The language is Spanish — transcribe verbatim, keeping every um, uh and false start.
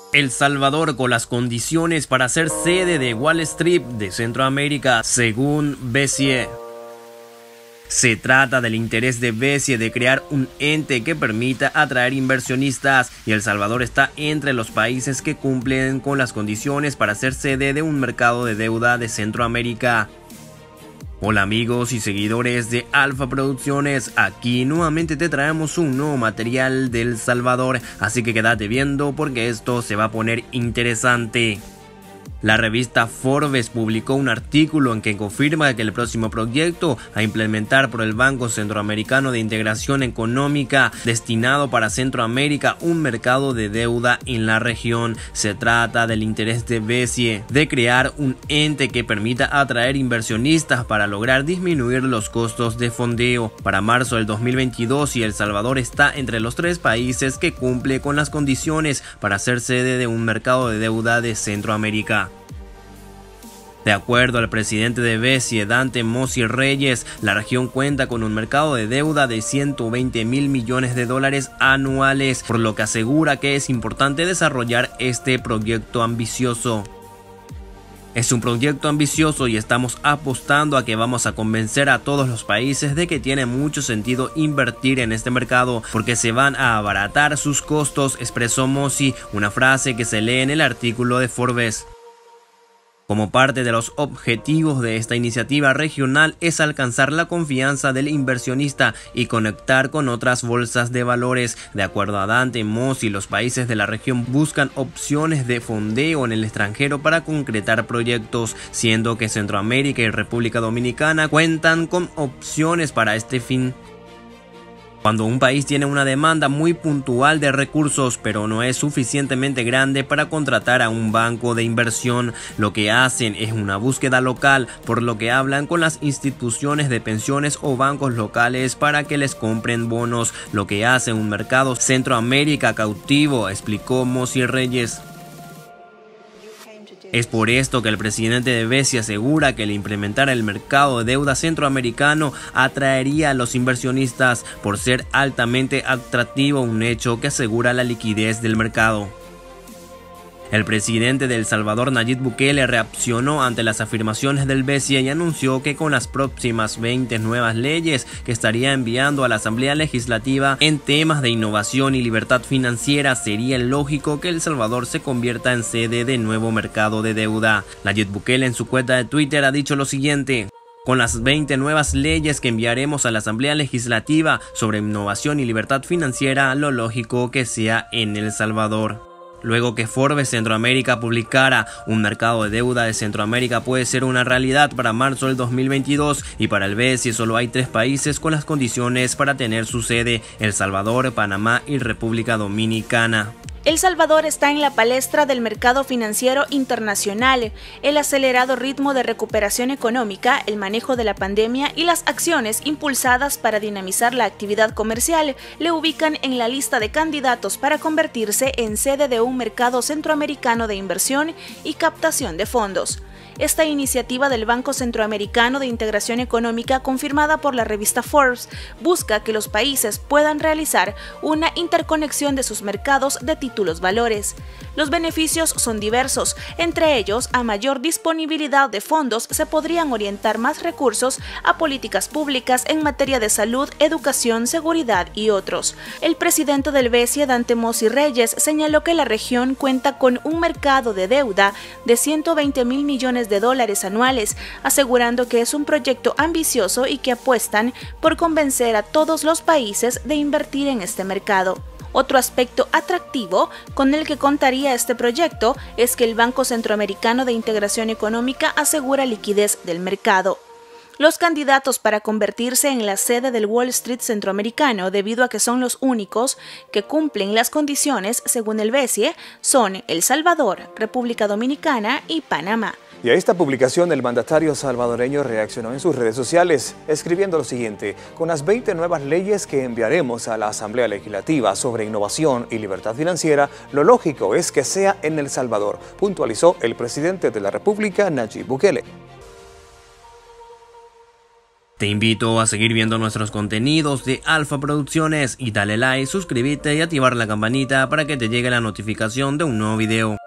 El Salvador con las condiciones para ser sede de Wall Street de Centroamérica, según BESIE. Se trata del interés de BESIE de crear un ente que permita atraer inversionistas, y El Salvador está entre los países que cumplen con las condiciones para ser sede de un mercado de deuda de Centroamérica. Hola amigos y seguidores de Alfa Producciones, aquí nuevamente te traemos un nuevo material de El Salvador, así que quédate viendo porque esto se va a poner interesante. La revista Forbes publicó un artículo en que confirma que el próximo proyecto a implementar por el Banco Centroamericano de Integración Económica destinado para Centroamérica un mercado de deuda en la región. Se trata del interés de BESIE de crear un ente que permita atraer inversionistas para lograr disminuir los costos de fondeo. Para marzo del dos mil veintidós, y El Salvador está entre los tres países que cumple con las condiciones para ser sede de un mercado de deuda de Centroamérica. De acuerdo al presidente de BESIE, Dante Mossi Reyes, la región cuenta con un mercado de deuda de ciento veinte mil millones de dólares anuales, por lo que asegura que es importante desarrollar este proyecto ambicioso. Es un proyecto ambicioso y estamos apostando a que vamos a convencer a todos los países de que tiene mucho sentido invertir en este mercado porque se van a abaratar sus costos, expresó Mossi, una frase que se lee en el artículo de Forbes. Como parte de los objetivos de esta iniciativa regional es alcanzar la confianza del inversionista y conectar con otras bolsas de valores. De acuerdo a Dante Mossi, los países de la región buscan opciones de fondeo en el extranjero para concretar proyectos, siendo que Centroamérica y República Dominicana cuentan con opciones para este fin. Cuando un país tiene una demanda muy puntual de recursos, pero no es suficientemente grande para contratar a un banco de inversión, lo que hacen es una búsqueda local, por lo que hablan con las instituciones de pensiones o bancos locales para que les compren bonos, lo que hace un mercado Centroamérica cautivo, explicó Mossi Reyes. Es por esto que el presidente de BESIE asegura que el implementar el mercado de deuda centroamericano atraería a los inversionistas por ser altamente atractivo, un hecho que asegura la liquidez del mercado. El presidente de El Salvador, Nayib Bukele, reaccionó ante las afirmaciones del BESIE y anunció que con las próximas veinte nuevas leyes que estaría enviando a la Asamblea Legislativa en temas de innovación y libertad financiera, sería lógico que El Salvador se convierta en sede de nuevo mercado de deuda. Nayib Bukele en su cuenta de Twitter ha dicho lo siguiente: con las veinte nuevas leyes que enviaremos a la Asamblea Legislativa sobre innovación y libertad financiera, lo lógico que sea en El Salvador. Luego que Forbes Centroamérica publicara un mercado de deuda de Centroamérica puede ser una realidad para marzo del dos mil veintidós, y para el BESIE solo hay tres países con las condiciones para tener su sede: El Salvador, Panamá y República Dominicana. El Salvador está en la palestra del mercado financiero internacional. El acelerado ritmo de recuperación económica, el manejo de la pandemia y las acciones impulsadas para dinamizar la actividad comercial le ubican en la lista de candidatos para convertirse en sede de un mercado centroamericano de inversión y captación de fondos. Esta iniciativa del Banco Centroamericano de Integración Económica, confirmada por la revista Forbes, busca que los países puedan realizar una interconexión de sus mercados de títulos valores. Los beneficios son diversos, entre ellos, a mayor disponibilidad de fondos se podrían orientar más recursos a políticas públicas en materia de salud, educación, seguridad y otros. El presidente del BESIE, Dante Mossi Reyes, señaló que la región cuenta con un mercado de deuda de ciento veinte mil millones de dólares anuales, asegurando que es un proyecto ambicioso y que apuestan por convencer a todos los países de invertir en este mercado. Otro aspecto atractivo con el que contaría este proyecto es que el Banco Centroamericano de Integración Económica asegura liquidez del mercado. Los candidatos para convertirse en la sede del Wall Street centroamericano, debido a que son los únicos que cumplen las condiciones según el BESIE, son El Salvador, República Dominicana y Panamá. Y a esta publicación el mandatario salvadoreño reaccionó en sus redes sociales, escribiendo lo siguiente: con las veinte nuevas leyes que enviaremos a la Asamblea Legislativa sobre innovación y libertad financiera, lo lógico es que sea en El Salvador, puntualizó el presidente de la República, Nayib Bukele. Te invito a seguir viendo nuestros contenidos de Alfa Producciones y dale like, suscríbete y activar la campanita para que te llegue la notificación de un nuevo video.